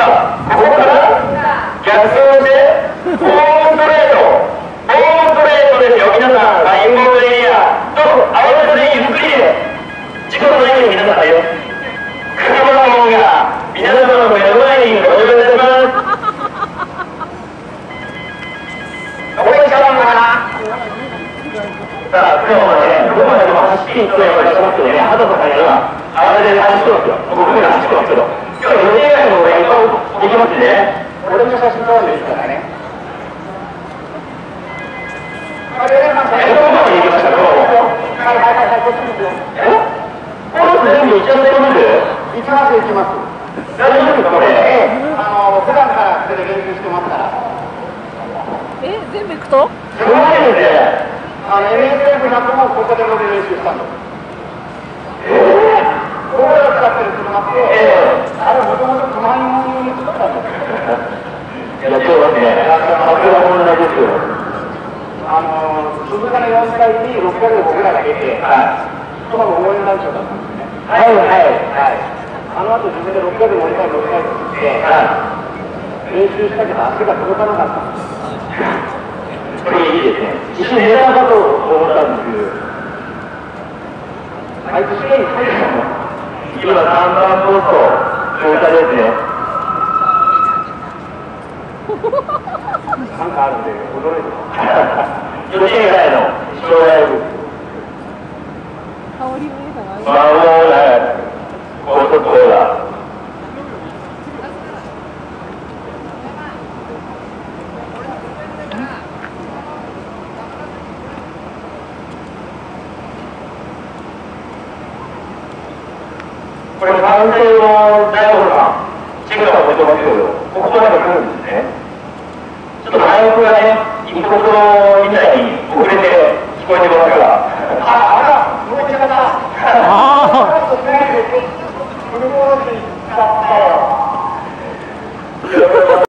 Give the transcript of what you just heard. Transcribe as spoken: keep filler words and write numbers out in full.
さあ、ここから逆走してボーンストレート、ボーンストレートですよ。皆さん、インボールエリアと合わせてゆっくりで事故のないように皆さん対応。車の方が皆様の目の前にお願いいたします。ここに車番かな。さあ、今日はね、どこまでも走っていっていらっしゃいますけどね、畑さんがあれで走ってますよ。僕が走ってますけど、今日予定外の俺がいっぱいできますね。俺の写真撮るんですからね。あれ、え、どこまで行きましたか。はいはいはいはい、こっちですよ。え？この全部行っちゃってます？行きます行きます。大丈夫ですかこれ？ええ、あの普段からこれで練習してますから。 え、全部行くと？ すごいですね。あの エヌエスエフひゃく もここで乗る練習したんです。ええ、僕らが使ってる車って、ええ、あれもともと熊井に作ったんですよ。やってますね。さすが問題ですよ。あの鈴鹿のよんかいにろっぴゃくで僕らが出て、はい、その応援団長だったんですね。はいはいはい。あの後自分でろっぴゃく乗りたい乗りたいって言って、はい、練習したけど足が届かなかったんです。これいいですね。一瞬狙うかと思ったんですけど、あいつ試験に入ったの。今さんばんポスト乗車ですね。なんかあるんで驚いてます。予定外の障害物。 香りの良さがある。 まあもうね、高速道路。これ完成の大五郎さん、チェックさんも言ってますけど、ここまで来るんですね。ちょっと前奥がね、一国道みたいに遅れて聞こえてますが。あ、あら、動き方。ああ。向こうに行っちゃったよ。